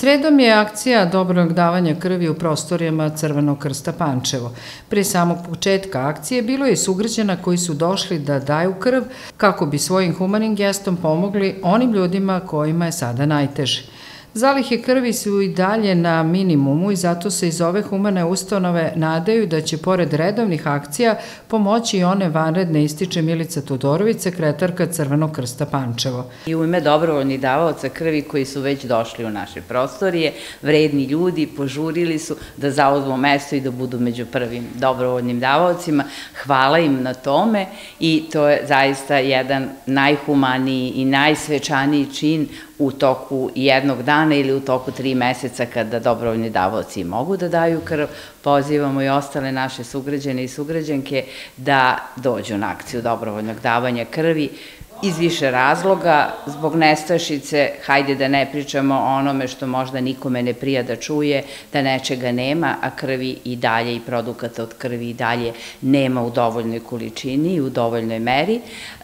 Sredom je akcija dobrovoljnog davanja krvi u prostorijama Crvenog krsta Pančevo. Pre samog početka akcije bilo je sugrađana koji su došli da daju krv kako bi svojim humanim gestom pomogli onim ljudima kojima je sada najteže. Zalihe krvi su i dalje na minimumu i zato se iz ove humane ustanove nadaju da će pored redovnih akcija pomoći i one vanredne, ističe Milica Todorović, sekretarka Crvenog krsta Pančevo. I u ime dobrovoljnih davaoca krvi koji su već došli u naše prostorije, vredni ljudi požurili su da zauzmu mesto i da budu među prvim dobrovoljnim davaocima. Hvala im na tome i to je zaista jedan najhumaniji i najsvečaniji čin u toku jednog dana ili u toku 3 meseca kada dobrovoljni davaoci mogu da daju krv. Pozivamo i ostale naše sugrađane i sugrađanke da dođu na akciju dobrovoljnog davanja krvi iz više razloga. Zbog nestašice, hajde da ne pričamo o onome što možda nikome ne prija da čuje, da nečega nema, a krvi i dalje i produkata od krvi i dalje nema u dovoljnoj količini i u dovoljnoj meri,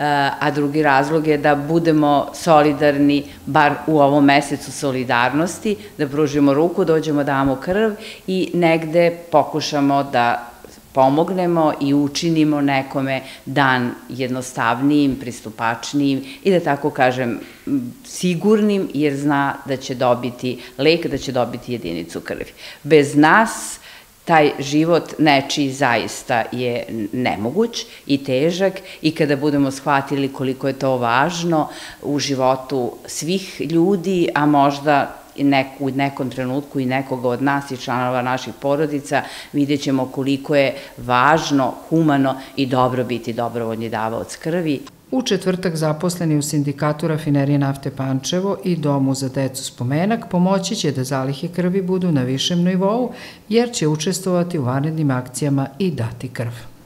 a drugi razlog je da budemo solidarni, bar u ovom mesecu solidarnosti, da pružimo ruku, dođemo da damo krv i negde pokušamo da pomognemo i učinimo nekome dan jednostavnijim, pristupačnijim i da tako kažem sigurnim, jer zna da će dobiti lek, da će dobiti jedinicu krvi. Bez nas taj život nečiji zaista je nemoguć i težak i kada budemo shvatili koliko je to važno u životu svih ljudi, a možda u nekom trenutku i nekoga od nas i članova naših porodica, vidjet ćemo koliko je važno, humano i dobro biti dobrovoljni davaoc krvi. U četvrtak zaposleni u Sindikatu Rafinerije nafte Pančevo i Domu za decu Spomenak pomoći će da zalihe krvi budu na višem nivou, jer će učestvovati u vanrednim akcijama i dati krv.